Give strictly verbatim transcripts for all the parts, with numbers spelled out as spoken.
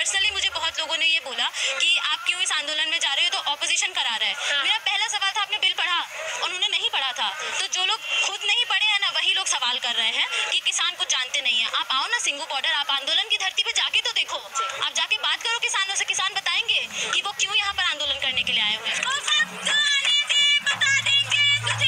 Personally मुझे बहुत लोगों ने ये बोला कि आप क्यों इस आंदोलन में जा रहे हो, तो ऑपोजिशन करा रहा है। मेरा पहला सवाल था, आपने बिल पढ़ा? उन्होंने नहीं पढ़ा था। तो जो लोग खुद नहीं पढ़े हैं ना, वही लोग सवाल कर रहे हैं कि किसान कुछ जानते नहीं है। आप आओ ना सिंगू बॉर्डर, आप आंदोलन की धरती पे जाके तो देखो, आप जाके बात करो किसानों से, किसान बताएंगे कि वो क्यों यहाँ पर आंदोलन करने के लिए आए हुए हैं। बता देंगे तुझे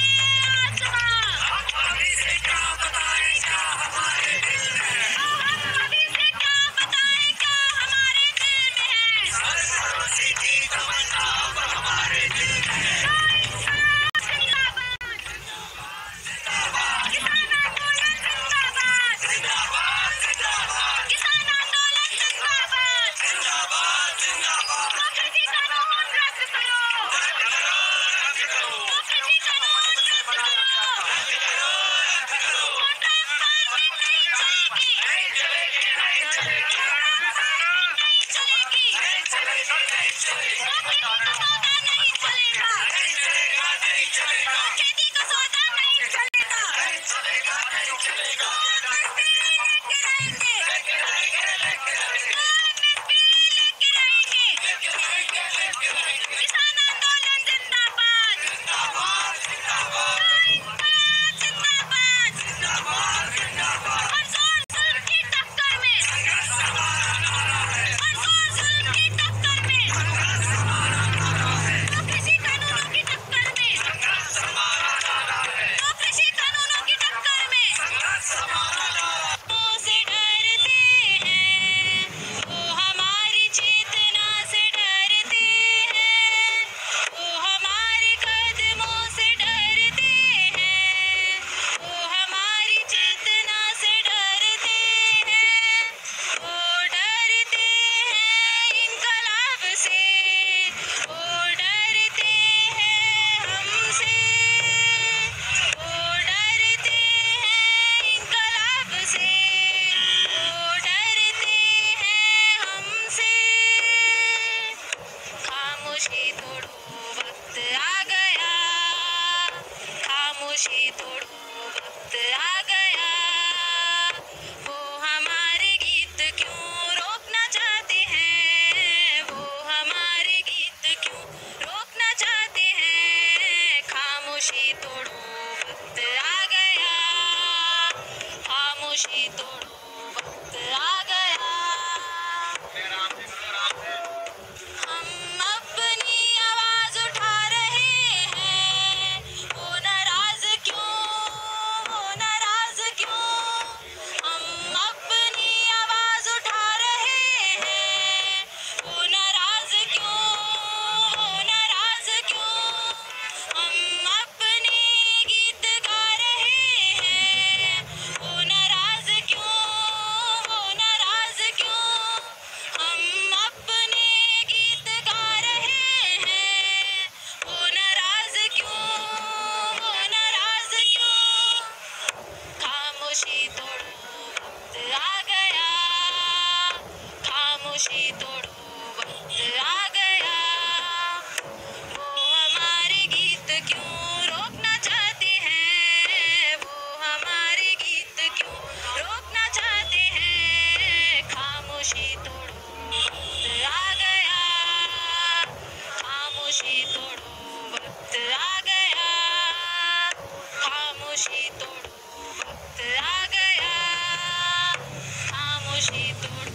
तोड़ो वक्त आ गया, खामोशी तोड़ो।